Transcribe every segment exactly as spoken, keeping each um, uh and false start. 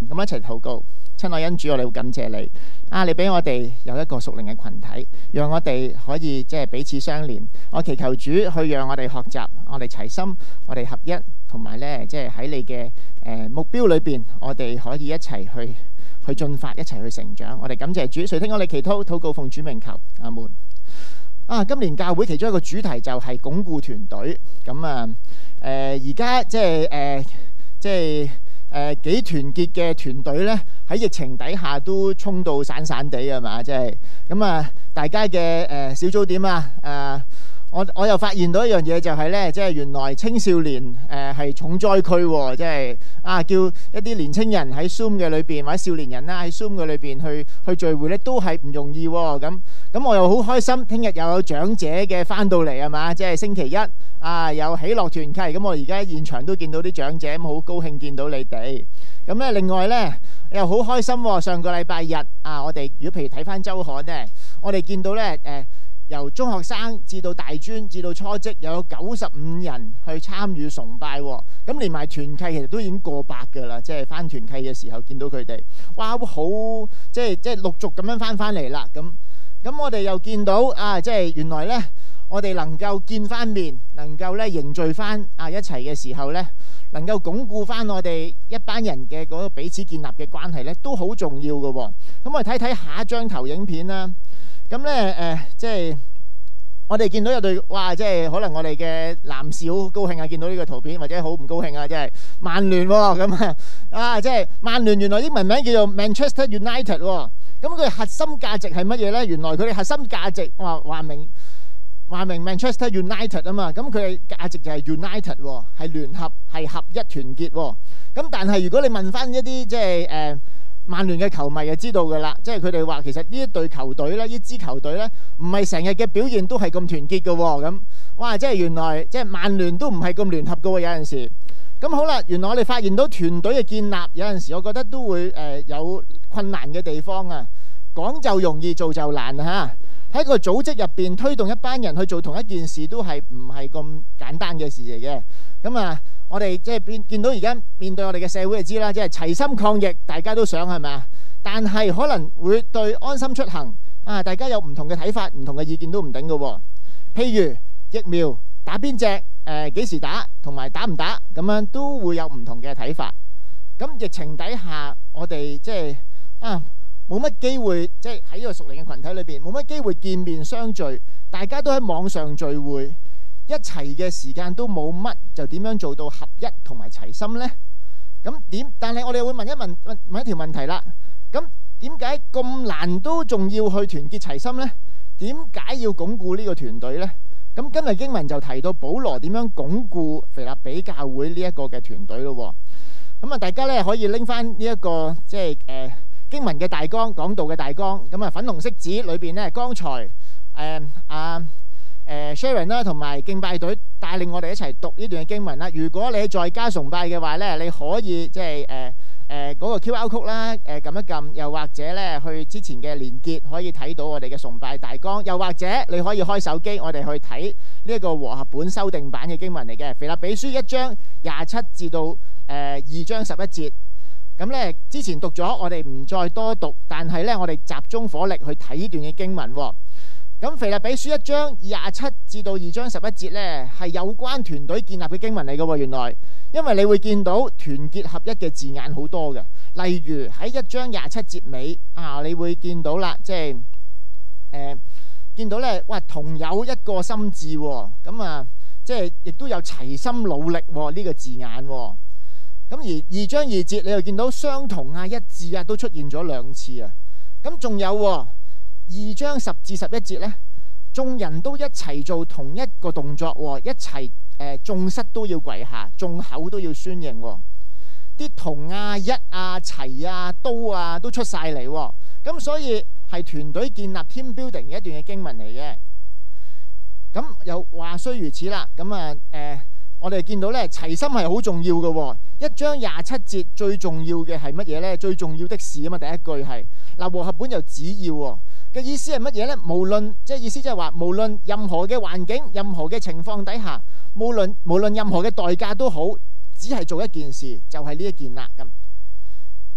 咁一齊禱告。親愛恩主，我哋好感謝你啊！你俾我哋有一個屬靈嘅群體，讓我哋可以即係彼此相連。我祈求主去讓我哋學習，我哋齊心，我哋合一，同埋咧即係喺你嘅誒、呃、目標裏邊，我哋可以一齊去去進發，一齊去成長。我哋感謝主，垂聽我哋祈禱，禱告奉主名求，阿門。啊，今年教會其中一個主題就係鞏固團隊。咁啊誒而家即係誒即係。誒、呃、幾團結嘅團隊咧，喺疫情底下都衝到散散地啊嘛，即係咁啊！大家嘅誒、呃、小組點啊？誒、呃、我我又發現到一樣嘢，就係咧，即係原來青少年誒係、呃、重災區喎、哦，即係啊叫一啲年青人喺 Zoom 嘅裏邊，或者少年人啦喺 Zoom 嘅裏邊去去聚會咧，都係唔容易喎、哦。咁咁我又好開心，聽日又有長者嘅翻到嚟係嘛，即係星期一。啊！有喜樂團契，咁我而家現場都見到啲長者，咁好高興見到你哋。咁咧，另外咧又好開心、哦。上個禮拜日啊，我哋如果譬如睇翻週刊咧，我哋見到咧誒、呃，由中學生至到大專至到初職，又有九十五人去參與崇拜、哦。咁連埋團契，其實都已經過百㗎啦。即係翻團契嘅時候，見到佢哋，哇！好即係即係陸續咁樣翻翻嚟啦。咁咁我哋又見到啊，即係原來咧。我哋能夠見翻面，能夠咧凝聚翻啊一齊嘅時候咧，能夠鞏固翻我哋一班人嘅嗰個彼此建立嘅關係咧，都好重要嘅、哦。咁我哋睇睇下一張投影片啦。咁咧誒，即係我哋見到有對哇，即係可能我哋嘅男士好高興啊，見到呢個圖片，或者好唔高興啊，即係曼聯喎咁啊啊！即係曼聯原來英文名叫做 Manchester United 喎、哦。咁佢核心價值係乜嘢咧？原來佢哋核心價值話話明。話明 Manchester United 啊嘛，咁佢嘅價值就係 United 喎，係聯合，係合一團結喎。咁但係如果你問翻一啲即係誒曼聯嘅球迷就知道㗎啦，即係佢哋話其實呢一隊球隊咧，呢支球隊咧，唔係成日嘅表現都係咁團結嘅喎。咁哇，即係原來即係曼聯都唔係咁聯合嘅喎，有陣時。咁好啦，原來我哋發現到團隊嘅建立有陣時，我覺得都會誒、呃、有困難嘅地方啊。講就容易，做就難啊！喺個組織入邊推動一班人去做同一件事，都係唔係咁簡單嘅事嚟嘅。咁啊，我哋即係見見到而家面對我哋嘅社會就知啦，即係齊心抗疫，大家都想係咪啊？但係可能會對安心出行啊，大家有唔同嘅睇法、唔同嘅意見都唔定嘅喎。譬如疫苗打邊隻，誒幾時打，同埋打唔打咁樣都會有唔同嘅睇法。咁疫情底下，我哋即係啊〜冇乜機會，即係喺呢個屬靈嘅群體裏邊，冇乜機會見面相聚，大家都喺網上聚會，一齊嘅時間都冇乜，就點樣做到合一同埋齊心呢？咁點？但係我哋會問一問問問一條問題啦。咁點解咁難都仲要去團結齊心呢？點解要鞏固呢個團隊呢？咁今日經文就提到保羅點樣鞏固腓立比教會呢一個嘅團隊咯。咁啊，大家咧可以拎翻呢一個即係誒。呃經文嘅大綱，講道嘅大綱，咁啊粉紅色紙裏邊咧，剛才誒阿誒 Sharon 啦，同埋敬拜隊帶領我哋一齊讀呢段嘅經文啦。如果你在家崇拜嘅話咧，你可以即係誒誒嗰個 Q R code 啦，誒撳一撳，又或者咧去之前嘅連結可以睇到我哋嘅崇拜大綱，又或者你可以開手機，我哋去睇呢一個和合本修訂版嘅經文嚟嘅，腓立比書一章廿七至到誒二章十一節。咁咧，之前讀咗，我哋唔再多讀，但係咧，我哋集中火力去睇呢段嘅經文。咁腓立比書一章廿七至到二章十一節咧，係有關團隊建立嘅經文嚟嘅。原來，因為你會見到團結合一嘅字眼好多嘅，例如喺一章廿七節尾啊，你會見到啦，即係誒、呃、見到咧，哇，同有一個心志，咁啊，即係亦都有齊心努力呢、這個字眼。咁而二章二節，你又見到相同啊、一致啊，都出現咗兩次啊。咁仲有二章十至十一節呢，眾人都一齊做同一個動作，一齊誒眾膝都要跪下，眾口都要宣認。啲同啊、一啊、齊啊、都啊都出晒嚟。咁所以係團隊建立 team building 嘅一段嘅經文嚟嘅。咁又話雖如此啦，咁啊誒。我哋見到咧，齊心係好重要嘅、哦。一章廿七節最重要嘅係乜嘢咧？最重要的事啊嘛，第一句係嗱，和合本就只要嘅、哦、意思係乜嘢咧？無論即係意思即係話，無論任何嘅環境、任何嘅情況底下，無論無論任何嘅代價都好，只係做一件事，就係、是、呢一件啦。咁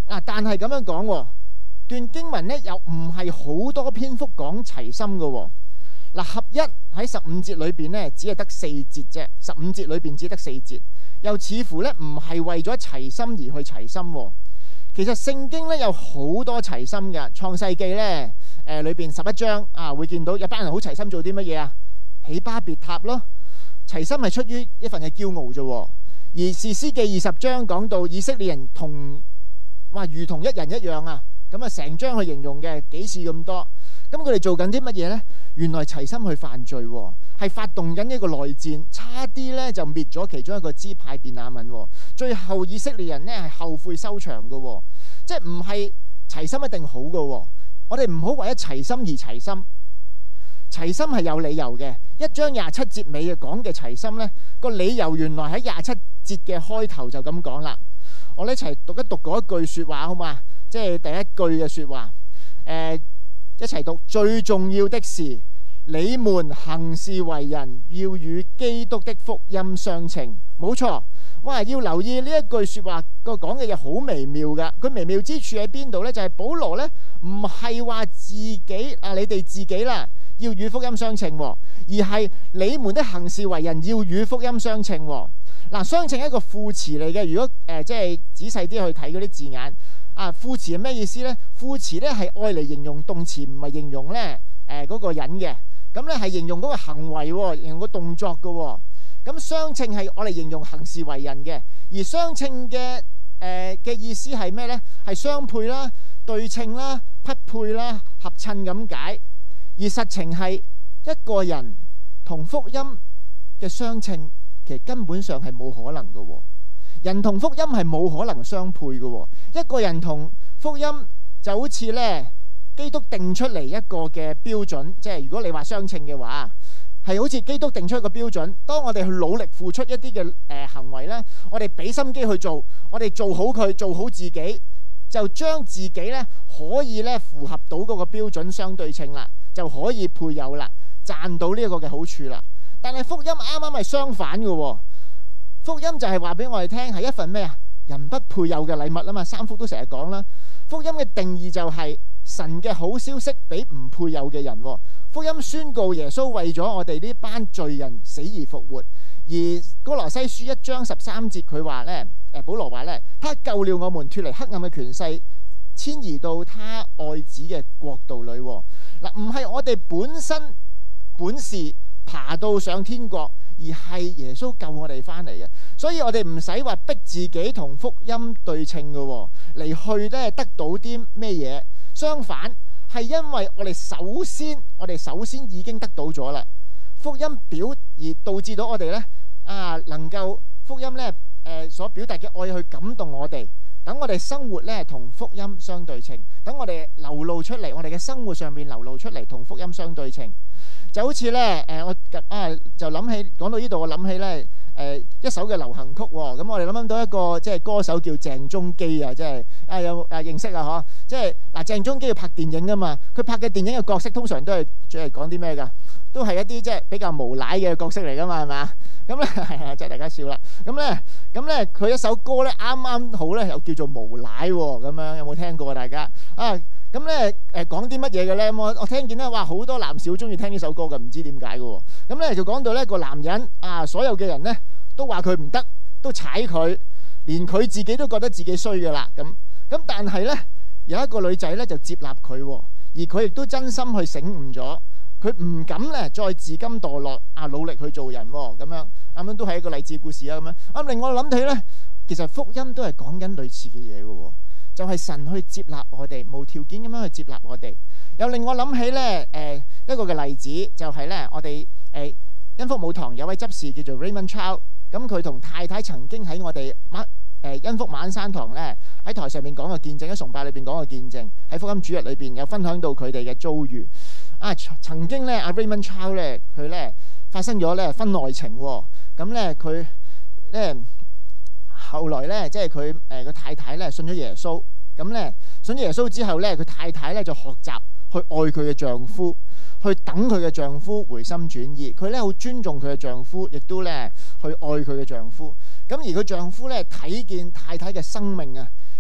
嗱，但係咁樣講喎，段經文咧又唔係好多篇幅講齊心嘅喎。嗱，合一喺十五節裏邊咧，只係得四節啫。十五節裏邊只得四節，又似乎咧唔係為咗齊心而去齊心喎。其實聖經咧有好多齊心嘅，創世記咧誒裏邊十一章啊，會見到有班人好齊心做啲乜嘢啊？起巴別塔咯。齊心係出於一份嘅驕傲啫。而士師記二十章講到以色列人同話如同一人一樣啊，咁啊成章去形容嘅幾次咁多。咁佢哋做緊啲乜嘢呢？原來齊心去犯罪，係發動緊一個內戰，差啲咧就滅咗其中一個支派便雅憫。最後以色列人呢係後悔收場嘅，即係唔係齊心一定好嘅。我哋唔好為咗齊心而齊心，齊心係有理由嘅。一章廿七節尾嘅講嘅齊心呢，個理由原來喺廿七節嘅開頭就咁講啦。我哋一齊讀一讀嗰一句說話好嘛？即係第一句嘅說話，誒、呃。一齊讀，最重要的是你們行事為人要與基督的福音相稱。冇錯，哇！要留意呢一句說話個講嘅嘢好微妙噶。佢微妙之處喺邊度呢？就係、是、保羅呢唔係話自己啊，你哋自己啦要與福音相稱，而係你們的行事為人要與福音相稱。嗱、啊，相稱係一個副詞嚟嘅。如果誒、呃、即係仔細啲去睇嗰啲字眼。啊，副詞係咩意思呢？副詞咧係愛嚟形容動詞，唔係形容咧誒嗰個人嘅。咁咧係形容嗰個行為，形容個動作嘅。咁相稱係愛嚟形容行事為人嘅，而相稱嘅誒嘅意思係咩呢？係相配啦、對稱啦、匹配啦、合襯咁解。而實情係一個人同福音嘅相稱，其實根本上係冇可能嘅。人同福音係冇可能相配嘅。一個人同福音就好似咧基督定出嚟一個嘅標準，即係如果你話相稱嘅話，係好似基督定出一個標準。當我哋去努力付出一啲嘅誒行為咧，我哋俾心機去做，我哋做好佢，做好自己，就將自己咧可以咧符合到嗰個標準相對稱啦，就可以配有啦，賺到呢一個嘅好處啦。但係福音啱啱係相反嘅。福音就係話俾我哋聽，係一份咩啊？人不配有嘅禮物啊嘛。三福都成日講啦。福音嘅定義就係神嘅好消息俾唔配有嘅人。福音宣告耶穌為咗我哋呢班罪人死而復活。而哥羅西書一章十三節佢話呢，誒保羅話呢，他救了我們脫離黑暗嘅權勢，遷移到他愛子嘅國度裏。嗱，唔係我哋本身本事爬到上天國，而係耶穌救我哋翻嚟嘅，所以我哋唔使話逼自己同福音對稱嘅嚟去咧得到啲咩嘢。相反係因為我哋首先我哋首先已經得到咗啦，福音表而導致到我哋咧啊能夠福音咧誒、呃、所表達嘅愛去感動我哋，等我哋生活咧同福音相對稱，等我哋流露出嚟，我哋嘅生活上面流露出嚟同福音相對稱。就好似咧，誒我啊就諗起講到呢度，我諗起咧誒一首嘅流行曲喎。咁我哋諗到一個即係歌手叫鄭中基啊，即係啊有啊認識啊嗬。即係嗱，鄭中基要拍電影噶嘛，佢拍嘅電影嘅角色通常都係即係講啲咩㗎？都係一啲即係比較無賴嘅角色嚟㗎嘛，係嘛？咁咧係啊，即係大家笑啦。咁咧咁咧佢一首歌咧啱啱好咧，又叫做無賴喎。咁樣有冇聽過啊？大家啊？咁咧誒講啲乜嘢嘅咧？我我聽見咧，哇好多男士好中意聽呢首歌嘅，唔知點解嘅喎。咁咧就講到咧個男人啊，所有嘅人咧都話佢唔得，都踩佢，連佢自己都覺得自己衰嘅啦。咁咁但係咧有一個女仔咧就接納佢，而佢亦都真心去醒悟咗，佢唔敢咧再自甘墮落啊，努力去做人喎。咁樣啱啱都係一個勵志故事啊。咁樣啊令我諗起咧，其實福音都係講緊類似嘅嘢嘅喎。就係神去接納我哋，無條件咁樣去接納我哋。又令我諗起咧，誒、呃、一個嘅例子就係咧，我哋誒恩福母堂有位執事叫做 Raymond Chow，咁佢同太太曾經喺我哋馬誒恩福馬鞍山堂咧喺台上面講個見證，喺崇拜裏邊講個見證，喺福音主日裏邊有分享到佢哋嘅遭遇。啊，曾經咧阿 Raymond Chow 咧佢咧發生咗咧婚外情喎，咁咧佢咧。後來咧，即係佢誒個太太咧信咗耶穌，咁咧信咗耶穌之後咧，佢太太咧就學習去愛佢嘅丈夫，去等佢嘅丈夫回心轉意。佢咧好尊重佢嘅丈夫，亦都咧去愛佢嘅丈夫。咁而佢丈夫咧睇見太太嘅生命啊，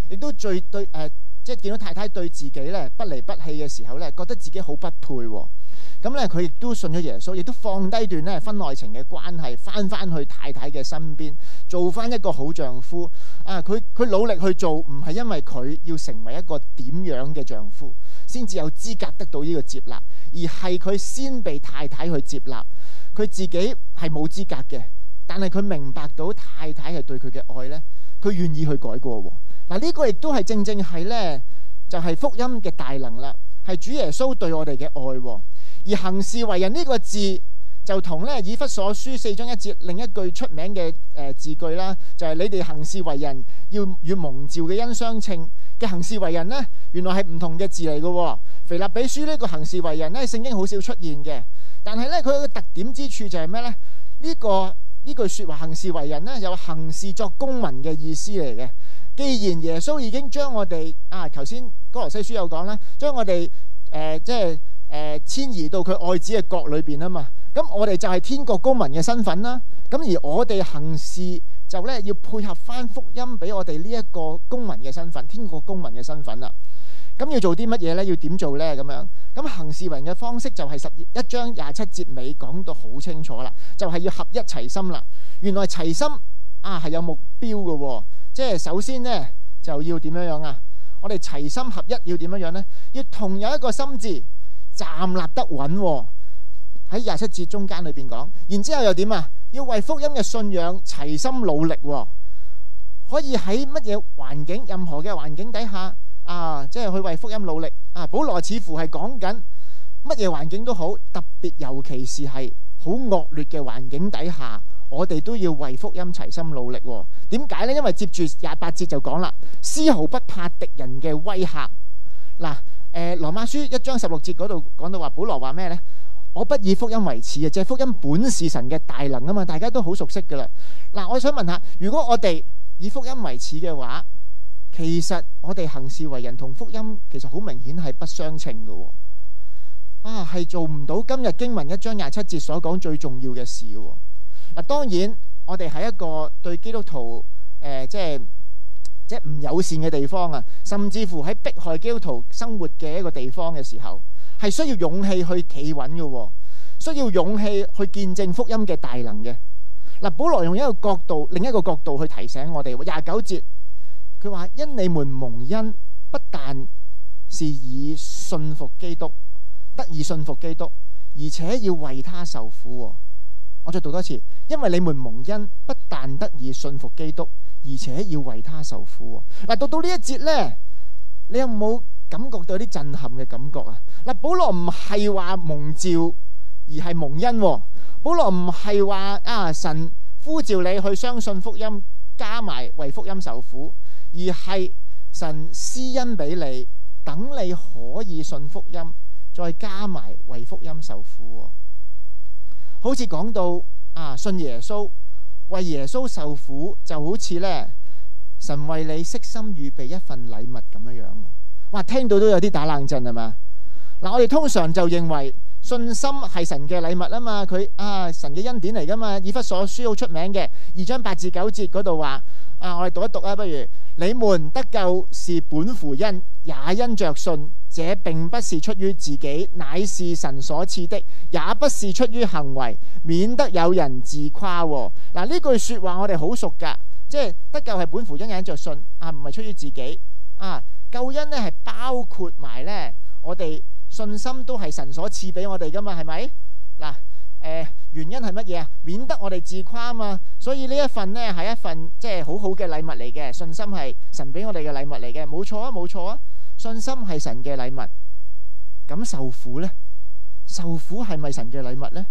亦都最對誒、呃，即係見到太太對自己咧不離不棄嘅時候咧，覺得自己好不配喎。咁咧佢亦都信咗耶穌，亦都放低段咧婚外情嘅關係，翻翻去太太嘅身邊，做翻一個好丈夫。啊，佢佢努力去做，唔係因為佢要成為一個點樣嘅丈夫先至有資格得到呢個接納，而係佢先被太太去接納。佢自己係冇資格嘅，但係佢明白到太太係對佢嘅愛呢，佢願意去改過喎。嗱，呢個亦都係正正係呢，就係福音嘅大能啦，係主耶穌對我哋嘅愛喎。而行事為人呢個字就同咧以弗所書四章一節另一句出名嘅誒字句啦，就係、是、你哋行事為人要與蒙召嘅恩相稱嘅行事為人呢，原來係唔同嘅字嚟嘅。腓立比書呢個行事為人呢，聖經好少出現嘅，但係呢，佢有個特點之處就係咩呢？呢、這個呢句說話行事為人呢，有行事作公民嘅意思嚟嘅。既然耶穌已經將我哋啊，頭先哥羅西書有講啦，將我哋誒、呃、即係。誒遷移到佢愛子嘅國裏邊啊嘛，咁我哋就係天國公民嘅身份啦。咁而我哋行事就咧要配合翻福音俾我哋呢一個公民嘅身份，天國公民嘅身份啦。咁要做啲乜嘢咧？要點做咧？咁樣咁行事為人嘅方式就係十一章廿七節尾講到好清楚啦，就係要合一齊心啦。原來齊心啊係有目標嘅喎，即係首先呢，就要點樣樣啊？我哋齊心合一要點樣樣咧？要同有一個心志。站立得穩喎，喺廿七節中間裏邊講，然之後又點啊？要為福音嘅信仰齊心努力喎，可以喺乜嘢環境、任何嘅環境底下啊，即係去為福音努力啊！保羅似乎係講緊乜嘢環境都好，特別尤其是係好惡劣嘅環境底下，我哋都要為福音齊心努力喎。點解呢？因為接住廿八節就講啦，絲毫不怕敵人嘅威嚇嗱。誒羅馬書一章十六節嗰度講到話，保羅話咩呢？我不以福音為恥啊！即係福音本是神嘅大能啊嘛，大家都好熟悉噶啦。嗱，我想問下，如果我哋以福音為恥嘅話，其實我哋行事為人同福音其實好明顯係不相稱嘅喎。啊，係做唔到今日經文一章廿七節所講最重要嘅事喎。嗱，當然我哋喺一個對基督徒誒、呃、即係。即係唔友善嘅地方啊，甚至乎喺迫害基督徒生活嘅一個地方嘅時候，係需要勇氣去企穩嘅，需要勇氣去見證福音嘅大能嘅。嗱，保羅用一個角度，另一個角度去提醒我哋。廿九節佢話：因你們蒙恩，不但是以信服基督，得以信服基督，而且要為他受苦。我再讀多次，因為你們蒙恩，不但得以信服基督，而且要為他受苦。嗱，讀到呢一節呢，你有冇感覺到有啲震撼嘅感覺啊？嗱，保羅唔係話蒙召，而係蒙恩。保羅唔係話啊神呼召你去相信福音，加埋為福音受苦，而係神施恩俾你，等你可以信福音，再加埋為福音受苦。好似講到啊，信耶穌。為耶穌受苦就好似呢，神為你悉心預備一份禮物咁樣樣。哇，聽到都有啲打冷震係嘛？嗱，我哋通常就認為信心係神嘅禮物啊嘛，佢啊神嘅恩典嚟噶嘛。以弗所書好出名嘅二章八至九節嗰度話啊，我哋讀一讀啊，不如你們得救是本乎恩，也因着信。這並不是出於自己，乃是神所賜的，也不是出於行為，免得有人自誇。嗱，呢句說話我哋好熟噶，即係得救係本乎恩，也因着信啊，唔係出於自己啊。救恩呢係包括埋呢，我哋信心都係神所賜俾我哋噶嘛，係咪？嗱，誒，原因係乜嘢啊？免得我哋自誇啊嘛。所以呢一份呢係一份即係好好嘅禮物嚟嘅，信心係神俾我哋嘅禮物嚟嘅，冇錯啊，冇錯啊。信心係神嘅禮物，咁受苦呢？受苦係咪神嘅禮物呢？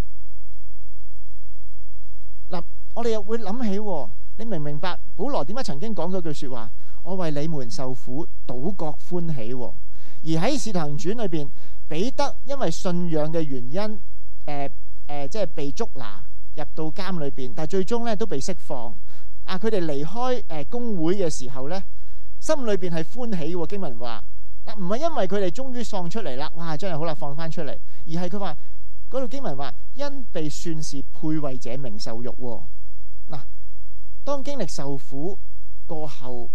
嗱，我哋又會諗起，你明唔明白保羅點解曾經講嗰句說話？我為你們受苦，倒覺歡喜。而喺《使徒行傳》裏邊，彼得因為信仰嘅原因，誒、呃、誒、呃，即係被捉拿入到監裏邊，但係最終咧都被釋放。啊，佢哋離開誒公會嘅時候咧，心裏邊係歡喜嘅。經文話嗱，唔係因為佢哋終於放出嚟啦，哇，真係好啦，放翻出嚟，而係佢話嗰度經文話，因被算是配為這名受辱。嗱，當經歷受苦過後，係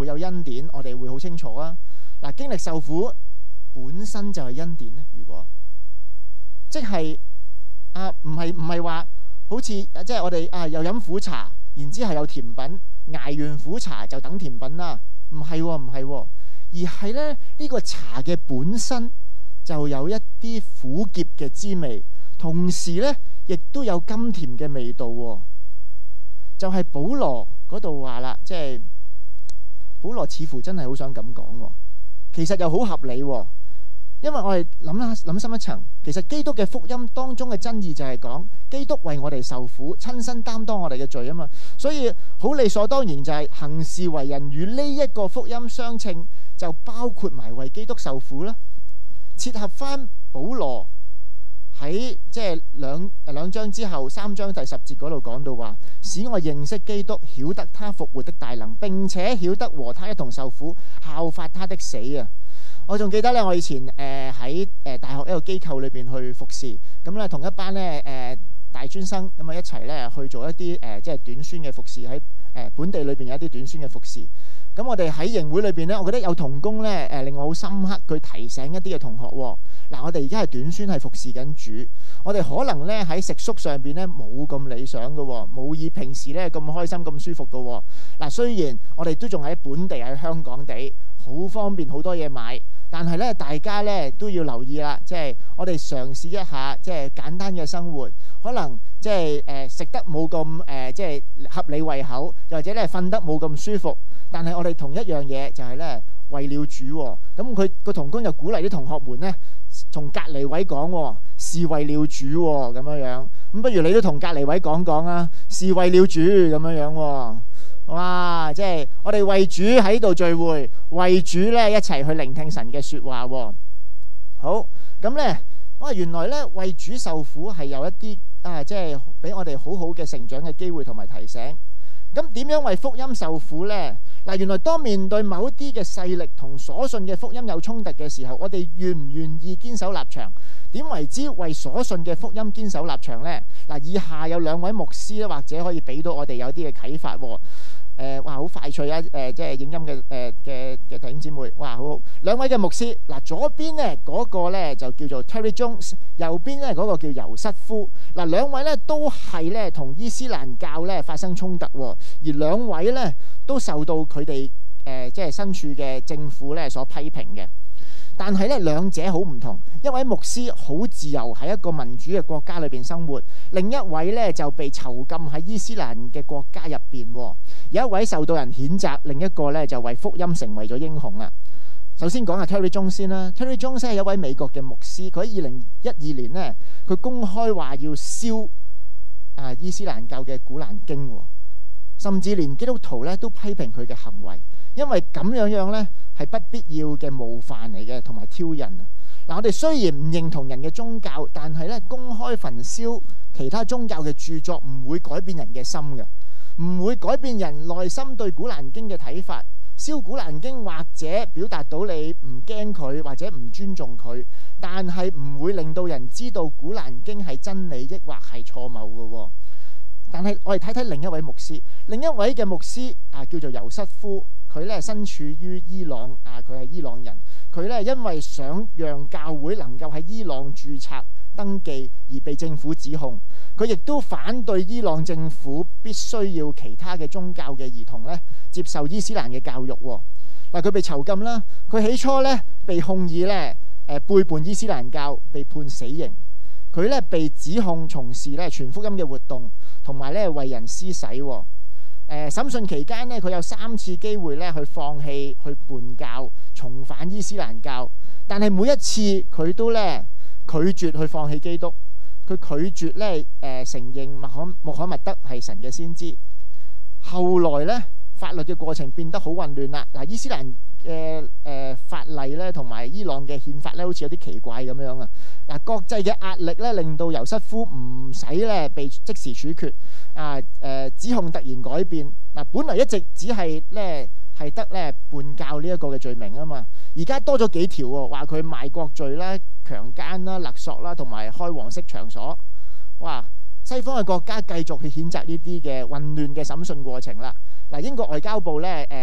會有恩典，我哋會好清楚啊。嗱，經歷受苦本身就係恩典咧。如果即係啊，唔係唔係話好似即係我哋啊又飲苦茶，然之後有甜品，捱完苦茶就等甜品啦。唔係喎，唔係喎，而係咧呢個茶嘅本身就有一啲苦澀嘅滋味，同時咧亦都有甘甜嘅味道喎。就係保羅嗰度話啦，即係保羅似乎真係好想咁講喎，其實又好合理喎。因為我哋諗下諗深一層，其實基督嘅福音當中嘅真義就係講基督為我哋受苦，親身擔當我哋嘅罪啊嘛，所以好理所當然就係行事為人與呢一個福音相稱，就包括埋為基督受苦啦。切合翻保羅喺即係兩兩章之後三章第十節嗰度講到話，使我認識基督，曉得他復活的大能，並且曉得和他一同受苦，效法他的死啊！我仲記得咧，我以前誒喺誒大學一個機構裏邊去服侍，咁咧同一班咧誒、呃、大專生咁啊一齊咧去做一啲誒、呃、即係短宣嘅服侍，喺誒、呃、本地裏邊有一啲短宣嘅服侍。咁我哋喺營會裏邊咧，我覺得有同工咧誒令我好深刻，佢提醒一啲嘅同學喎。嗱，我哋而家係短宣係服侍緊主，我哋可能咧喺食宿上邊咧冇咁理想嘅喎，冇以平時咧咁開心咁舒服嘅喎。嗱，雖然我哋都仲喺本地喺香港地，好方便好多嘢買，但係咧大家咧都要留意啦，即係我哋嘗試一下即係簡單嘅生活，可能即係誒食得冇咁誒即係合理胃口，又或者咧瞓得冇咁舒服，但係我哋同一樣嘢就係咧為了主喎。咁佢個同工就鼓勵啲同學們咧，從隔離位講喎，是為了主喎咁樣樣。咁不如你都同隔離位講講啊，是為了主咁樣樣喎。哇！即係我哋為主喺度聚會，為主咧一齊去聆聽神嘅說話喎。好，咁咧，哇！原來咧為主受苦係有一啲啊，即係俾我哋好好嘅成長嘅機會同埋提醒。咁點樣為福音受苦呢？嗱，原來當面對某一啲嘅勢力同所信嘅福音有衝突嘅時候，我哋願唔願意堅守立場？點為之為所信嘅福音堅守立場呢？嗱，以下有兩位牧師咧，或者可以俾到我哋有啲嘅啟發喎。誒、呃，哇，好快脆啊！誒、呃，即係影音嘅誒嘅嘅弟兄姊妹，哇，好好。兩位嘅牧師，嗱，左邊呢嗰、那個咧就叫做 Terry Jones， 右邊呢嗰、那個叫尤瑟夫。嗱，兩位咧都係咧同伊斯蘭教咧發生衝突，而兩位咧都受到佢哋誒即係身處嘅政府咧所批評嘅。但係咧，兩者好唔同。一位牧師好自由喺一個民主嘅國家裏邊生活，另一位咧就被囚禁喺伊斯蘭嘅國家入邊。有一位受到人譴責，另一個咧就為福音成為咗英雄啦。首先講下 Terry Jones 先啦。Terry Jones 係一位美國嘅牧師，佢喺二零一二年呢，佢公開話要燒啊伊斯蘭教嘅古蘭經，甚至連基督徒咧都批評佢嘅行為，因為咁樣樣咧係不必要嘅冒犯嚟嘅，同埋挑釁啊！嗱，我哋雖然唔認同人嘅宗教，但係咧公開焚燒其他宗教嘅著作唔會改變人嘅心嘅，唔會改變人內心對古蘭經嘅睇法。燒古蘭經或者表達到你唔驚佢或者唔尊重佢，但係唔會令到人知道古蘭經係真理抑或係錯謬嘅。但係我哋睇睇另一位牧師，另一位嘅牧師啊叫做尤瑟夫，佢咧身處於伊朗啊，佢係伊朗人，佢咧因為想讓教會能夠喺伊朗註冊登記而被政府指控，佢亦都反對伊朗政府必須要其他嘅宗教嘅兒童咧接受伊斯蘭嘅教育。嗱，佢被囚禁啦，佢起初咧被控以咧誒背叛伊斯蘭教，被判死刑。佢咧被指控從事咧傳福音嘅活動，同埋咧為人施洗。誒、呃、審訊期間咧，佢有三次機會咧去放棄去叛教，重返伊斯蘭教，但係每一次佢都咧拒絕去放棄基督，佢拒絕咧誒、呃、承認穆罕穆罕默德係神嘅先知。後來咧法律嘅過程變得好混亂啦。嗱，伊斯蘭嘅誒、呃、法例咧，同埋伊朗嘅憲法咧，好似有啲奇怪咁樣啊！嗱，國際嘅壓力咧，令到尤瑟夫唔使咧被即時處決啊！誒、呃、指控突然改變嗱、啊，本來一直只係咧係得咧叛教呢一個嘅罪名啊嘛，而家多咗幾條喎，話佢賣國罪啦、強姦啦、勒索啦，同埋開黃色場所。哇！西方嘅國家繼續去譴責呢啲嘅混亂嘅審訊過程啦。嗱，英國外交部咧誒個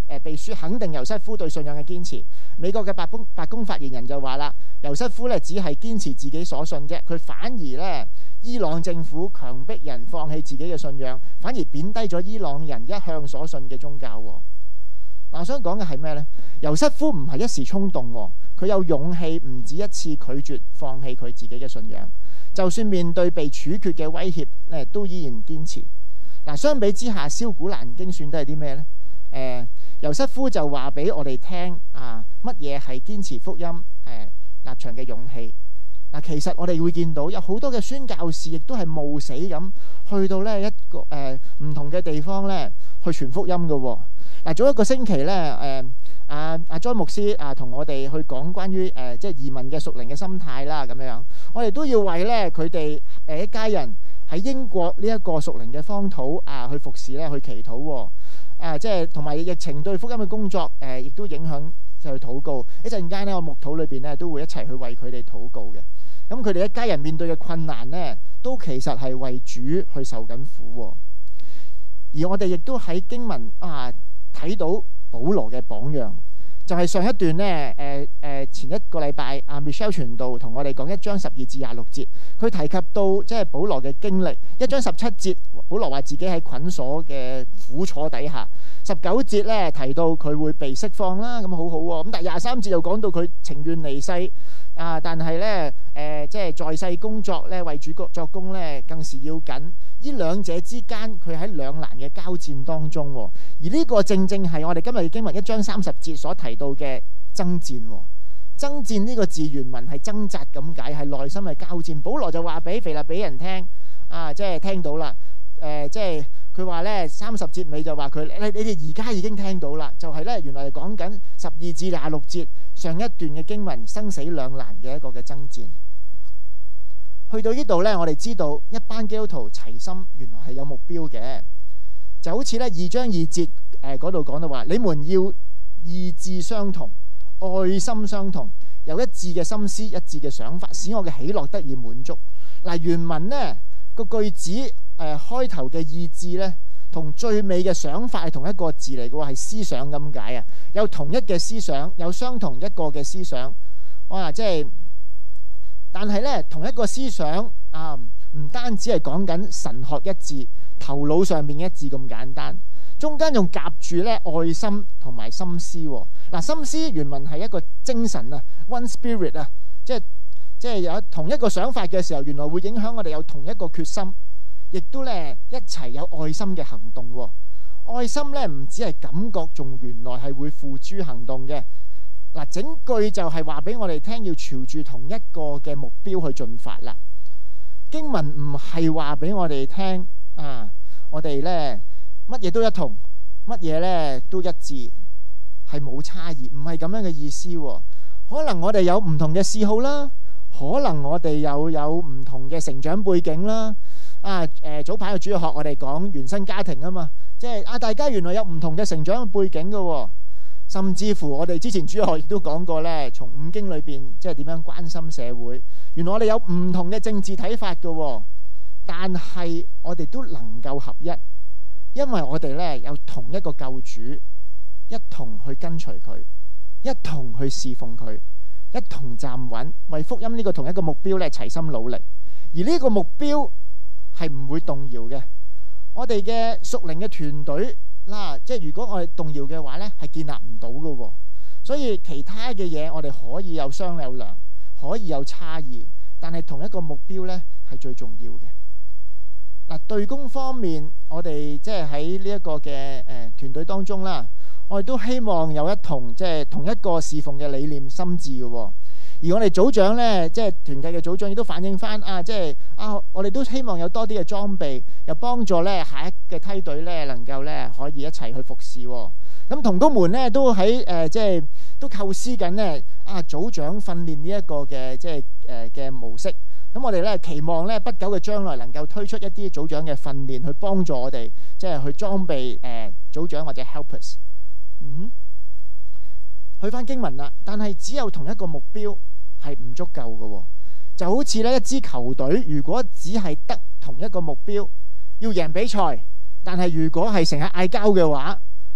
誒被書肯定猶瑟夫對信仰嘅堅持。美國嘅白宮白宮發言人就話啦，猶瑟夫咧只係堅持自己所信啫，佢反而咧伊朗政府強迫人放棄自己嘅信仰，反而貶低咗伊朗人一向所信嘅宗教。嗱，我想講嘅係咩呢？猶瑟夫唔係一時衝動，佢有勇氣唔止一次拒絕放棄佢自己嘅信仰，就算面對被處決嘅威脅咧，都依然堅持。嗱，相比之下，蕭古蘭經算都係啲咩呢？誒、呃，猶瑟夫就話俾我哋聽啊，乜嘢係堅持福音誒、呃、立場嘅勇氣。嗱，其實我哋會見到有好多嘅宣教士亦都係冒死咁去到呢一個誒唔、呃、同嘅地方咧去傳福音嘅喎。嗱，早一個星期咧，誒阿阿莊牧師啊，同我哋去講關於誒、呃、即係移民嘅屬靈嘅心態啦，咁樣我哋都要為咧佢哋誒一家人喺英國呢一個屬靈嘅荒土啊去服侍咧，去祈禱喎。啊，即係同埋疫情對福音嘅工作誒，亦、呃、都影響就去禱告。一陣間呢，我牧土裏邊咧都會一齊去為佢哋禱告嘅。咁佢哋一家人面對嘅困難呢，都其實係為主去受緊苦、哦。而我哋亦都喺經文啊睇到保羅嘅榜樣，就係、是、上一段呢，誒、呃、誒、呃、前一個禮拜阿 Michelle 傳道同我哋講一章十二至廿六節，佢提及到即係保羅嘅經歷。一章十七節，保羅話自己喺捆鎖嘅苦楚底下。十九節咧提到佢會被釋放啦，咁好好、哦、喎。咁但係廿三節又講到佢情願離世啊，但係咧誒即係在世工作咧為主作工咧更是要緊。呢兩者之間，佢喺兩難嘅交戰當中、哦，而呢個正正係我哋今日嘅經文一章三十節所提到嘅爭戰、哦。爭戰呢個字原文係掙扎咁解，係內心嘅交戰。保羅就話俾腓立比人聽啊，即係聽到啦，誒、呃、即係。佢話咧三十節尾就話佢，你你哋而家已經聽到啦，就係、是、咧原來係講緊十二至廿六節上一段嘅經文生死兩難嘅一個嘅爭戰。去到呢度咧，我哋知道一班基督徒齊心，原來係有目標嘅，就好似咧二章二節誒嗰度講到話，你們要意志相同，愛心相同，有一致嘅心思，一致嘅想法，使我嘅喜樂得以滿足。嗱，原文呢個句子。誒、呃、開頭嘅意志咧，同最尾嘅想法係同一個字嚟嘅喎，係思想咁解啊！有同一嘅思想，有相同一個嘅思想。哇！即係，但係咧，同一個思想啊，唔單止係講緊神學一致、頭腦上面一致咁簡單，中間仲夾住咧愛心同埋心思喎。嗱、啊，心思原文係一個精神啊 ，one spirit 啊，即係即係有同一個想法嘅時候，原來會影響我哋有同一個決心。亦都咧一齊有愛心嘅行動、哦，愛心咧唔止係感覺，仲原來係會付諸行動嘅。嗱，整句就係話俾我哋聽，要朝住同一個嘅目標去進發啦。經文唔係話俾我哋聽啊，我哋咧乜嘢都一同，乜嘢咧都一致，係冇差異，唔係咁樣嘅意思、哦。可能我哋有唔同嘅嗜好啦，可能我哋又有唔同嘅成長背景啦。啊，誒、呃、早排嘅主日學我哋講原生家庭啊嘛，即係啊大家原來有唔同嘅成長背景嘅、哦，甚至乎我哋之前主日學亦都講過咧，從五經裏邊即係點樣關心社會，原來我哋有唔同嘅政治睇法嘅、哦，但係我哋都能夠合一，因為我哋咧有同一個救主，一同去跟隨佢，一同去侍奉佢，一同站穩，為福音呢個同一個目標咧齊心努力，而呢個目標係唔會動搖嘅。我哋嘅屬靈嘅團隊啦，即係如果我哋動搖嘅話呢，係建立唔到嘅喎。所以其他嘅嘢我哋可以有商有量，可以有差異，但係同一個目標呢係最重要嘅。嗱，對工方面，我哋即係喺呢一個嘅誒團隊當中啦，我哋都希望有一同即係同一個侍奉嘅理念心志嘅喎。而我哋組長呢，即係團契嘅組長，亦都反映翻啊，即係啊，我哋都希望有多啲嘅裝備，又幫助呢下一嘅梯隊呢，能夠呢可以一齊去服侍、哦。咁同工們呢，都喺誒、呃，即係都構思緊呢啊，組長訓練呢一個嘅即係誒嘅模式。咁我哋呢期望呢不久嘅將來能夠推出一啲組長嘅訓練，去幫助我哋即係去裝備誒、呃、組長或者 helpers。嗯。去翻經文啦，但係只有同一個目標係唔足夠嘅、哦，就好似呢一支球隊，如果只係得同一個目標，要贏比賽，但係如果係成日嗌交嘅話，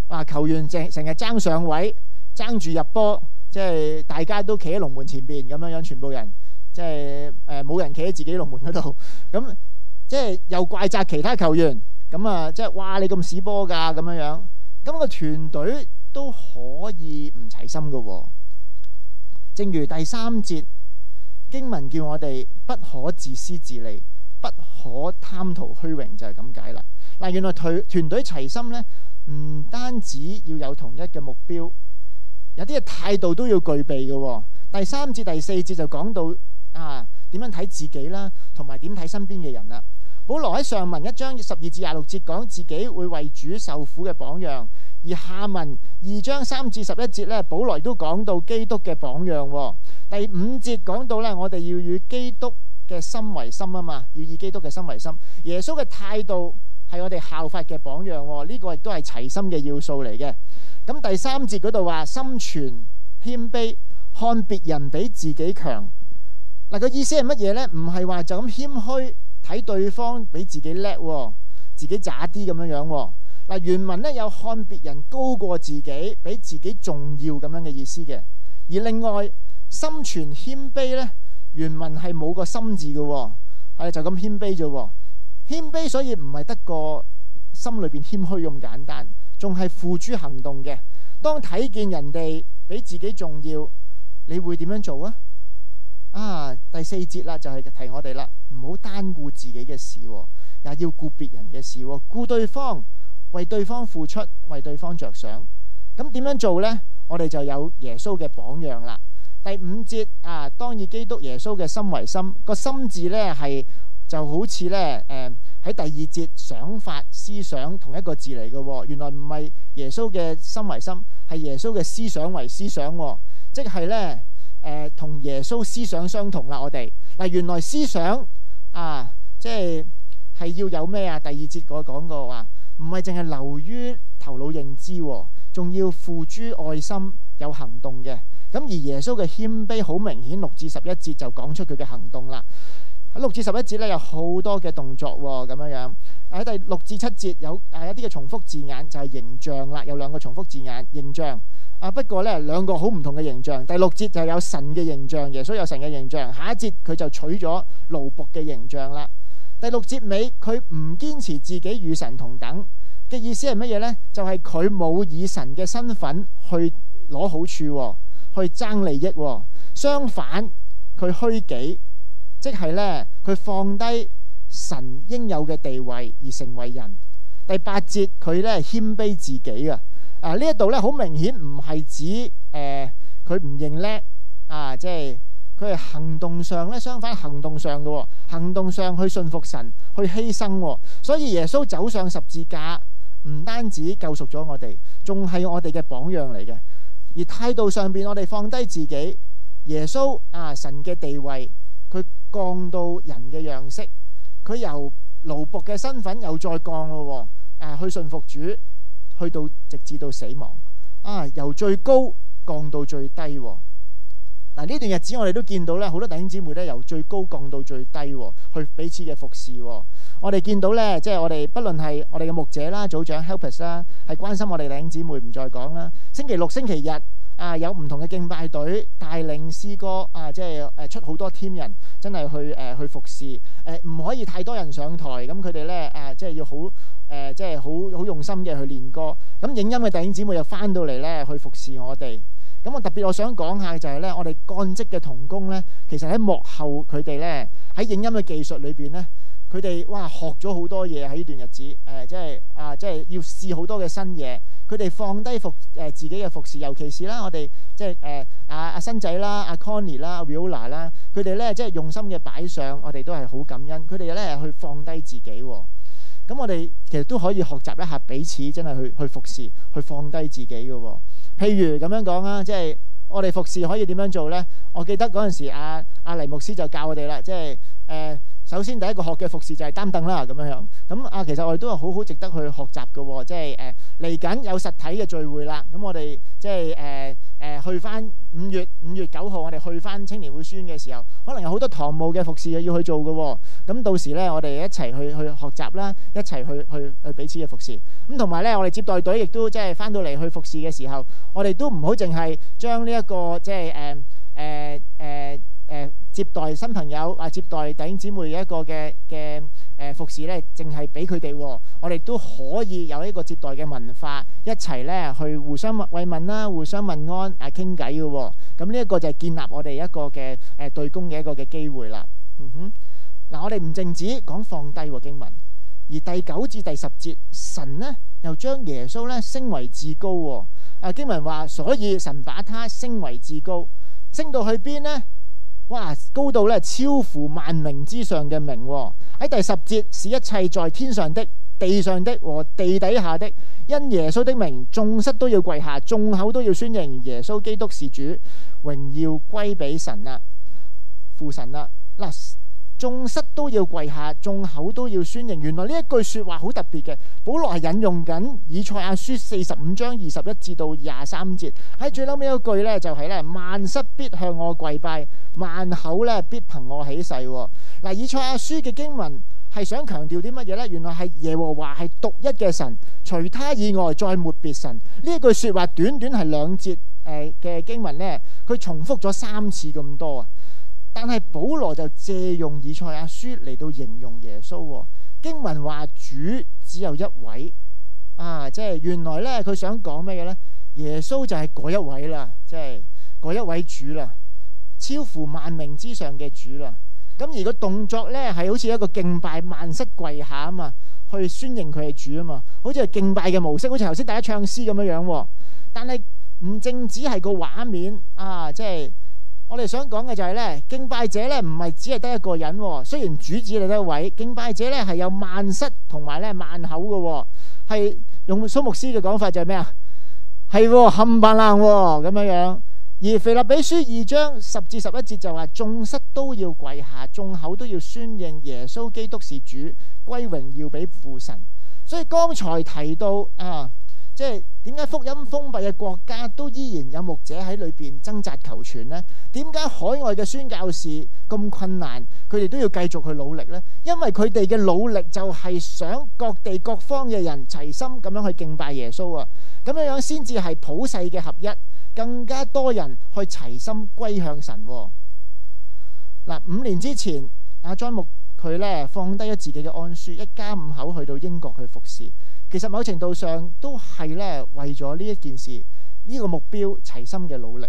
啊球員成成日爭上位，爭住入波，即係大家都企喺龍門前邊咁樣樣，全部人即係誒冇人企喺自己龍門嗰度，咁即係又怪責其他球員，咁啊即係哇你咁屎波㗎咁樣樣，咁個團隊都可以唔齊心㗎喎。正如第三節經文叫我哋不可自私自利，不可貪圖虛榮，就係咁解啦。嗱，原來團團隊齊心呢，唔單止要有同一嘅目標，有啲嘅態度都要具備嘅喎。第三節第四節就講到啊點樣睇自己啦，同埋點睇身邊嘅人啦。保羅喺上文一章十二至廿六節講自己會為主受苦嘅榜樣，而下文二章三至十一節咧，保羅都講到基督嘅榜樣喎。第五節講到咧，我哋要與基督嘅心為心啊嘛，要以基督嘅心為心。耶穌嘅態度係我哋效法嘅榜樣喎，呢個亦都係齊心嘅要素嚟嘅。咁第三節嗰度話心存謙卑，看別人比自己強。嗱，個意思係乜嘢呢？唔係話就咁謙虛睇對方比自己叻，自己渣啲咁樣樣。嗱，原文咧有看別人高過自己，比自己重要咁樣嘅意思嘅。而另外心存謙卑咧，原文係冇個心字嘅，係就咁謙卑啫。謙卑所以唔係得個心裏邊謙虛咁簡單，仲係付諸行動嘅。當睇見人哋比自己重要，你會點樣做啊？啊，第四節啦，就係提我哋啦，唔好單顧自己嘅事，也要顧別人嘅事，顧對方，為對方付出，為對方着想。咁點樣做呢？我哋就有耶穌嘅榜樣啦。第五節啊，當以基督耶穌嘅心為心，個心字呢係就好似呢誒喺第二節想法思想同一個字嚟嘅。原來唔係耶穌嘅心為心，係耶穌嘅思想為思想，即係呢。誒同、呃、耶穌思想相同啦，我哋嗱原來思想啊，即係係要有咩啊？第二節我講過話，唔係淨係流於頭腦認知，仲要付諸愛心，有行動嘅。咁而耶穌嘅謙卑好明顯，六至十一節就講出佢嘅行動啦。喺六至十一節咧有好多嘅動作咁樣樣。喺第六至七節有誒一啲嘅重複字眼，就係、是、形象啦，有兩個重複字眼，形象。啊，不過咧兩個好唔同嘅形象。第六節就有神嘅形象，耶穌有神嘅形象。下一節佢就取咗奴僕嘅形象啦。第六節尾佢唔堅持自己與神同等嘅意思係乜嘢呢？就係佢冇以神嘅身份去攞好處，去爭利益。相反，佢虛己，即係咧佢放低神應有嘅地位而成為人。第八節佢咧謙卑自己啊。啊！呢一度咧好明顯唔係指誒佢唔認叻啊，即係佢係行動上咧，相反行動上嘅、哦，行動上去信服神，去犧牲、哦。所以耶穌走上十字架，唔單止救贖咗我哋，仲係我哋嘅榜樣嚟嘅。而態度上邊，我哋放低自己，耶穌啊，神嘅地位，佢降到人嘅樣式，佢由奴僕嘅身份又再降咯、哦，誒、啊、去信服主。去到直至到死亡啊，由最高降到最低、哦。嗱、啊、呢段日子我哋都見到咧，好多弟兄姊妹咧由最高降到最低、哦，去彼此嘅服侍、哦。我哋見到咧，即係我哋不論係我哋嘅牧者啦、組長 helpers 啦，係關心我哋弟兄姊妹，唔再講啦。星期六、星期日啊，有唔同嘅敬拜隊帶領詩歌啊，即係誒出好多 team 人，真係去誒、呃、去服侍。誒、呃、唔可以太多人上台，咁佢哋咧誒即係要好。誒、呃，即係好好用心嘅去練歌。咁影音嘅弟兄姊妹又翻到嚟咧，去服侍我哋。咁我特別我想講下就係咧，我哋幹職嘅同工咧，其實喺幕後佢哋咧喺影音嘅技術裏邊咧，佢哋哇學咗好多嘢喺呢段日子。誒、呃，即係啊，即係要試好多嘅新嘢。佢哋放低服誒、呃、自己嘅服侍，尤其是啦，我哋即係誒阿阿新仔啦、阿 Connie 啦、Viola 啦，佢哋咧即係用心嘅擺上，我哋都係好感恩。佢哋咧去放低自己、哦。咁我哋其實都可以學習一下彼此，真係去去服侍，去放低自己嘅、哦。譬如咁樣講啊，即係我哋服侍可以點樣做呢？我記得嗰陣時阿阿黎牧師就教我哋啦，即係誒、呃、首先第一個學嘅服侍就係擔凳啦，咁樣樣。咁啊，其實我哋都係好好值得去學習嘅、哦，即係誒嚟緊有實體嘅聚會啦。咁我哋即係誒誒去翻五月五月九號，我哋去翻青年會書院嘅時候，可能有好多堂務嘅服侍要去做嘅喎。咁到時咧，我哋一齊去去學習啦，一齊去去去彼此嘅服侍。咁同埋咧，我哋接待隊亦都即係翻到嚟去服侍嘅時候，我哋都唔好淨係將呢一個即係誒誒誒誒接待新朋友啊，接待弟兄姊妹一個嘅嘅誒服侍咧，淨係俾佢哋。我哋都可以有一個接待嘅文化，一齊咧去互相慰問啦，互相問安啊，傾偈嘅。咁呢一個就係建立我哋一個嘅誒對公嘅一個嘅機會啦。嗯哼，嗱，我哋唔淨止講放低經文，而第九至第十節，神呢又將耶穌咧升為至高。啊，經文話，所以神把他升為至高，升到去邊呢？哇，高到咧超乎萬名之上嘅名。喺第十節，使一切在天上的、地上的和地底下的，因耶穌的名，眾膝都要跪下，眾口都要宣認耶穌基督是主，榮耀歸俾神啦，父神啦。嗱，眾膝都要跪下，眾口都要宣認。原來呢一句說話好特別嘅，保羅係引用緊以賽亞書四十五章二十一至到廿三節。喺最後尾一句咧就係咧，萬膝必向我跪拜，萬口咧必憑我起誓。嗱，以賽亞書嘅經文係想強調啲乜嘢呢？原來係耶和華係獨一嘅神，除他以外再沒別神。呢一句說話短短係兩節誒嘅經文呢，佢重複咗三次咁多啊！但係保羅就借用以賽亞書嚟到形容耶穌。經文話主只有一位啊，即係原來呢，佢想講咩嘅呢？耶穌就係嗰一位啦，即係嗰一位主啦，超乎萬名之上嘅主啦。咁而個動作呢，係好似一個敬拜，萬膝跪下啊嘛，去宣認佢係主啊嘛，好似係敬拜嘅模式，好似頭先大家唱詩咁樣樣。但係唔淨止係個畫面啊，即係我哋想講嘅就係呢，敬拜者呢唔係只係得一個人。雖然主只係得一位，敬拜者呢係有萬膝同埋呢萬口嘅，係用蘇牧師嘅講法就係咩啊？係冚唪唥咁樣樣。而腓立比書二章十至十一節就話，眾膝都要跪下，眾口都要宣認耶穌基督是主，歸榮耀俾父神。所以剛才提到啊，即係點解福音封閉嘅國家都依然有牧者喺裏邊掙扎求存呢？點解海外嘅宣教士咁困難，佢哋都要繼續去努力呢？因為佢哋嘅努力就係想各地各方嘅人齊心咁樣去敬拜耶穌啊！咁樣樣先至係普世嘅合一。更加多人去齊心歸向神。嗱，五年之前，阿莊牧佢咧放低咗自己嘅安舒，一家五口去到英國去服侍。其實某程度上都係咧為咗呢一件事，呢、這個目標齊心嘅努力。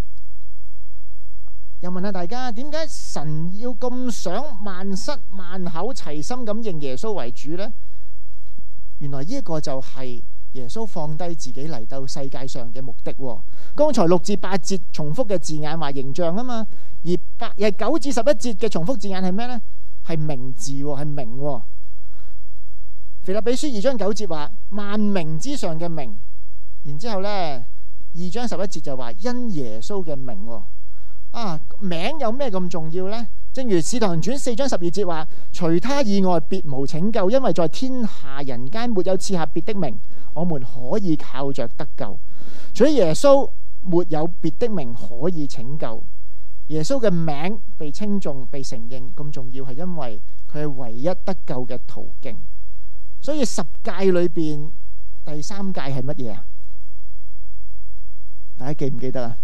又問下大家，點解神要咁想萬膝萬口齊心咁認耶穌為主呢？原來呢一個就係耶穌放低自己嚟到世界上嘅目的。剛才六至八節重複嘅字眼話形象啊嘛，而八日九至十一節嘅重複字眼係咩呢？係名字，係名。腓立比書二章九節話萬名之上嘅名，然之後呢二章十一節就話因耶穌嘅名。啊，名有咩咁重要呢？正如使徒行傳四章十二節話，除他以外別無拯救，因為在天下人間沒有賜下別的名，我們可以靠着得救。除咗耶穌，沒有別的名可以拯救。耶穌嘅名被稱頌、被承認咁重要，係因為佢係唯一得救嘅途徑。所以十誡裏邊第三誡係乜嘢啊？大家記唔記得啊？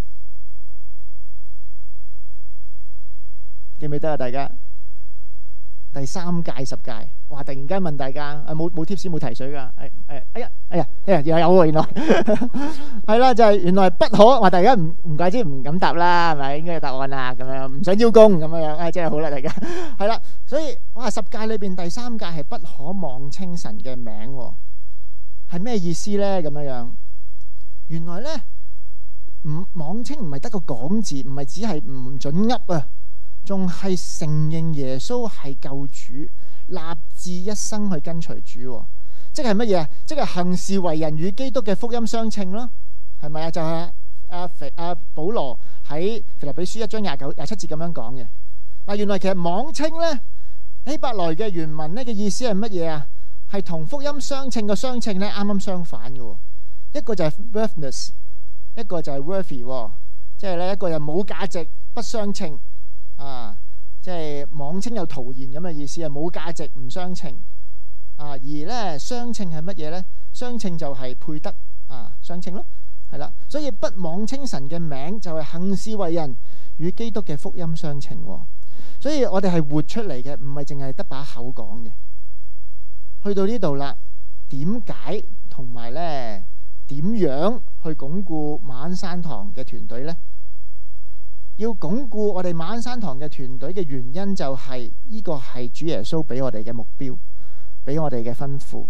記唔記得啊？大家第三誡十誡，哇！突然間問大家，啊冇冇貼士冇提水噶？誒誒，哎呀哎呀，哎呀又有喎！原來係啦，就係原來不可。話大家唔唔怪之唔敢答啦，係咪？應該有答案啦，咁樣唔想邀功咁樣樣，唉，真係好啦，大家係啦。所以哇，十誡裏邊第三誡係不可妄稱神嘅名，係咩意思咧？咁樣樣，原來咧唔妄稱唔係得個講字，唔係只係唔准噏啊。仲係承認耶穌係救主，立志一生去跟隨主，即係乜嘢啊？即係行事為人與基督嘅福音相稱咯，係咪啊？就係阿腓阿保羅喺腓立比書一章廿九廿七節咁樣講嘅。嗱，原來其實妄稱咧，希伯來嘅原文咧嘅意思係乜嘢啊？係同福音相稱嘅相稱咧，啱啱相反嘅。一個就係 worthless， 一個就係 worthy， 即係咧一個就冇價值，不相稱啊，即係妄稱有徒然咁嘅意思啊，冇價值唔相稱啊。而咧相稱係乜嘢咧？相稱就係配得啊，相稱咯，係啦。所以不妄稱神嘅名就係行事為人與基督嘅福音相稱。所以我哋係活出嚟嘅，唔係淨係得把口講嘅。去到呢度啦，點解同埋咧點樣去鞏固馬鞍山堂嘅團隊呢？要鞏固我哋馬鞍山堂嘅團隊嘅原因就係呢個係主耶穌俾我哋嘅目標，俾我哋嘅吩咐。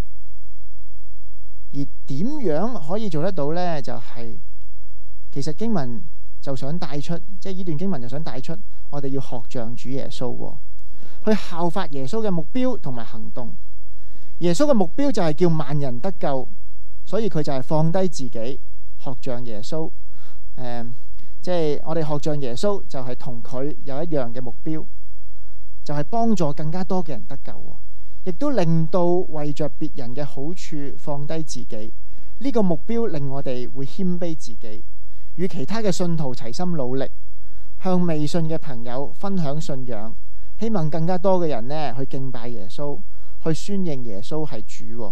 而點樣可以做得到呢？就係其實經文就想帶出，即係呢段經文就想帶出，我哋要學像主耶穌，去效法耶穌嘅目標同埋行動。耶穌嘅目標就係叫萬人得救，所以佢就係放低自己，學像耶穌。誒、嗯，即係我哋學像耶穌，就係同佢有一樣嘅目標，就係幫助更加多嘅人得救，亦都令到為着別人嘅好處放低自己。呢個目標令我哋會謙卑自己，與其他嘅信徒齊心努力，向未信嘅朋友分享信仰，希望更加多嘅人呢去敬拜耶穌，去宣認耶穌係主。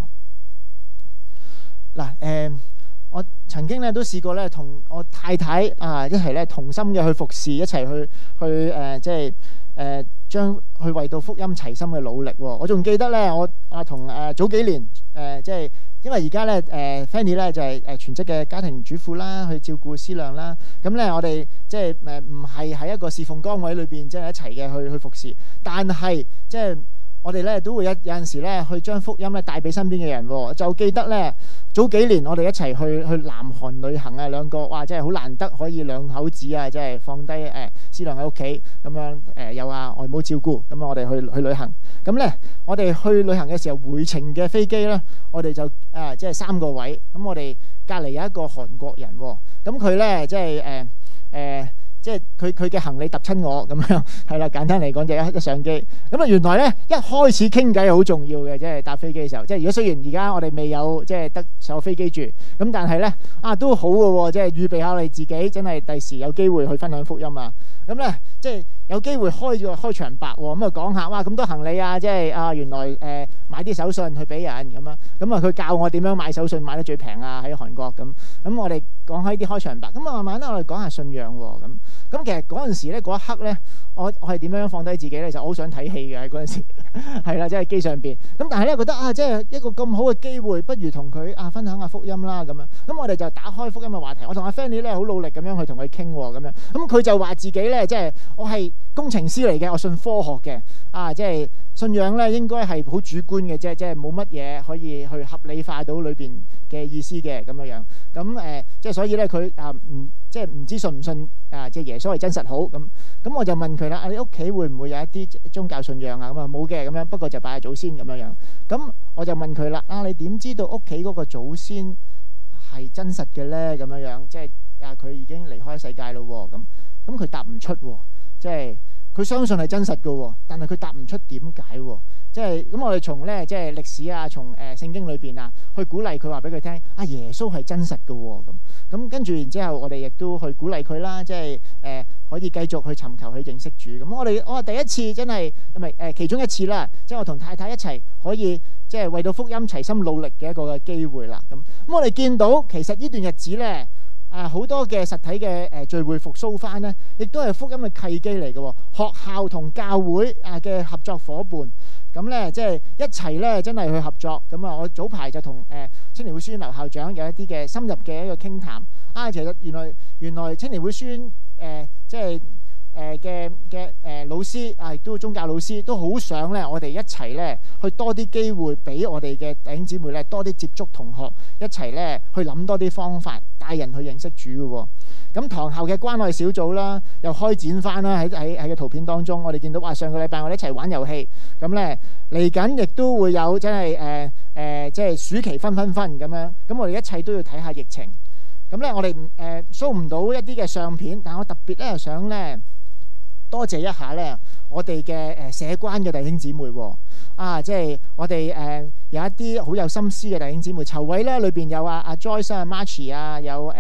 嗱，誒，我曾經咧都試過咧同我太太啊一齊咧同心嘅去服侍，一齊去去誒，即係誒將去為到福音齊心嘅努力。我仲記得咧，我啊同誒早幾年誒，即係因為而家咧誒 Fanny 咧就係誒全職嘅家庭主婦啦，去照顧思亮啦。咁咧我哋即係誒唔係喺一個侍奉崗位裏邊即係一齊嘅去去服侍，但係即係。我哋咧都會有有陣時咧去將福音咧帶俾身邊嘅人。就記得咧早幾年我哋一齊去去南韓旅行啊，兩個哇真係好難得可以兩口子啊，即係放低誒思亮喺屋企咁樣誒、呃、有啊外母照顧，咁我哋去去旅行。咁咧我哋去旅行嘅時候回程嘅飛機咧，我哋就啊即係三個位。咁我哋隔離有一個韓國人，咁佢咧即係誒誒。呃呃即係佢佢嘅行李揼親我咁樣，係啦，簡單嚟講就一一上機咁啊。原來咧一開始傾偈係好重要嘅，即係搭飛機嘅時候。即係如果雖然而家我哋未有即係得坐飛機住，咁但係咧啊都好嘅喎，即係預備下你自己，真係第時有機會去分享福音啊。咁咧即係有機會開咗開場白喎，咁啊講下哇咁多行李啊，即係啊原來誒、呃、買啲手信去俾人咁啊，咁啊佢教我點樣買手信買得最平啊喺韓國咁。咁我哋講開啲開場白，咁啊慢慢咧我哋講下信仰喎咁。咁其實嗰陣時咧，嗰一刻咧，我我係點樣放低自己咧？就好想睇戲嘅喺嗰陣時，係啦，即係機上邊。咁但係咧覺得啊，即係一個咁好嘅機會，不如同佢啊分享下福音啦咁樣。咁我哋就打開福音嘅話題。我同阿 Fanny 咧好努力咁樣去同佢傾喎咁樣。咁佢就話自己咧，即係我係工程師嚟嘅，我信科學嘅。啊，即係信仰咧應該係好主觀嘅啫，即係冇乜嘢可以去合理化到裏邊嘅意思嘅咁樣樣。咁誒、呃，即係所以咧佢啊唔即係唔知信唔信啊，即係耶穌係真實好咁。咁我就問佢啦，啊你屋企會唔會有一啲宗教信仰啊？咁啊冇嘅咁樣，不過就拜下祖先咁樣樣。咁我就問佢啦，啊你點知道屋企嗰個祖先係真實嘅咧？咁樣樣，即係啊佢已經離開世界咯喎。咁咁佢答唔出喎，即係。佢相信係真實嘅，但係佢答唔出點解喎？即係咁，我哋從咧即係歷史啊，從誒、呃、聖經裏邊啊，去鼓勵佢話俾佢聽啊，耶穌係真實嘅喎。咁咁跟住然之後，我哋亦都去鼓勵佢啦，即係誒、呃、可以繼續去尋求去認識主。咁我哋我話第一次真係唔係誒其中一次啦，即係我同太太一齊可以即係為到福音齊心努力嘅一個嘅機會啦。咁咁我哋見到其實呢段日子咧。啊！好多嘅實體嘅誒聚會復甦翻呢，亦都係福音嘅契機嚟嘅。學校同教會啊嘅合作伙伴，咁咧即係一齊咧，真係去合作。咁啊，我早排就同誒青年會書院劉校長有一啲嘅深入嘅一個傾談。啊，其實原來原來青年會書院誒即係誒嘅嘅誒老師啊，亦都宗教老師都好想咧，我哋一齊咧去多啲機會俾我哋嘅弟兄姊妹咧多啲接觸同學，一齊咧去諗多啲方法。帶人去認識主嘅喎，咁堂後嘅關愛小組啦，又開展翻啦，喺喺喺個圖片當中，我哋見到哇，上個禮拜我哋一齊玩遊戲，咁咧嚟緊亦都會有真係誒誒，即係暑期分分分咁樣，咁我哋一切都要睇下疫情，咁咧我哋誒 show 唔到一啲嘅相片，但我特別咧想咧多謝一下咧我哋嘅誒社關嘅弟兄姊妹喎。啊，即係我哋誒、呃、有一啲好有心思嘅弟兄姊妹籌委啦，裏邊有啊阿 Joyce 啊、Marchie 啊，有誒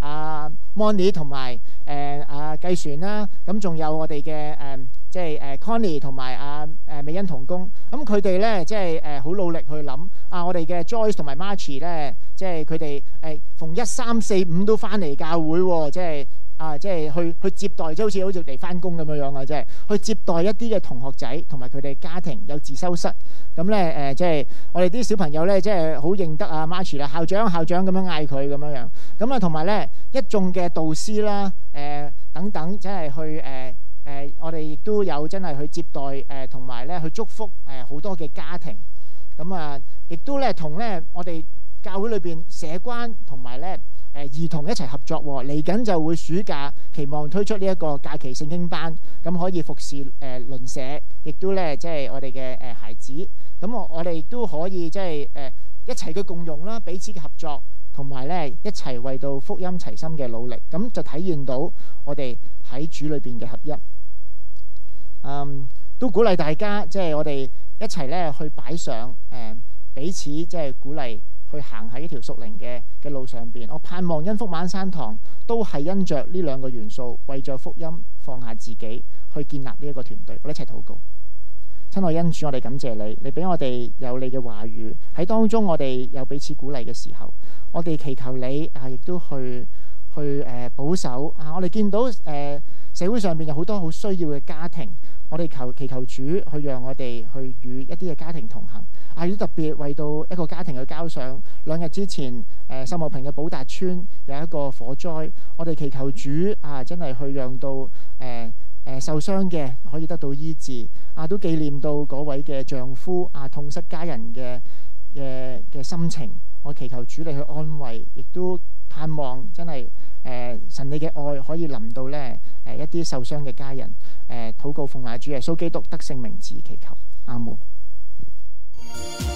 阿 Moni 同埋誒阿計船啦，咁仲有我哋嘅誒即係誒 Connie 同埋阿誒美欣同工，咁佢哋咧即係誒好努力去諗啊！我哋嘅 Joyce 同埋 Marchie 咧，即係佢哋誒逢一三四五都翻嚟教會喎，即係。啊，即係去去接待，即係好似好似嚟翻工咁樣樣啊！即係去接待一啲嘅同學仔同埋佢哋家庭有自修室，咁咧誒，即係我哋啲小朋友咧，即係好認得啊 Marchie 啦，校長校長咁樣嗌佢咁樣樣，咁啊同埋咧一眾嘅導師啦，誒、呃、等等，即係去誒誒、呃呃，我哋亦都有真係去接待誒，同埋咧去祝福誒好多嘅家庭，咁啊，亦都咧同咧我哋教會裏邊社關同埋咧。誒兒童一齊合作喎，嚟緊就會暑假，期望推出呢一個假期聖經班，咁可以服侍誒、呃、鄰舍，亦都咧即係我哋嘅誒孩子，咁我我哋亦都可以即係誒一齊嘅共用啦，彼此嘅合作，同埋咧一齊為到福音齊心嘅努力，咁就體現到我哋喺主裏邊嘅合一。嗯，都鼓勵大家即係、就是、我哋一齊咧去擺上誒、呃、彼此即係鼓勵。去行喺一條屬靈嘅嘅路上邊，我盼望恩福晚山堂都係因着呢兩個元素，為着福音放下自己，去建立呢一個團隊。我哋一齊禱告。親愛恩主，我哋感謝你，你俾我哋有你嘅話語喺當中，我哋有彼此鼓勵嘅時候，我哋祈求你啊，亦都去去誒、呃、保守啊。我哋見到誒、呃、社會上邊有好多好需要嘅家庭，我哋求祈求主去讓我哋去與一啲嘅家庭同行。啊！要特別為到一個家庭去交上兩日之前，誒、呃、秀茂坪嘅寶達村有一個火災，我哋祈求主啊，真係去讓到誒誒、呃呃、受傷嘅可以得到醫治。啊，都紀念到嗰位嘅丈夫啊，痛失家人嘅嘅嘅心情。我祈求主你去安慰，亦都盼望真係誒、呃、神你嘅愛可以臨到咧誒、呃、一啲受傷嘅家人。誒、呃、禱告奉亞主耶穌基督得勝名字祈求，阿門。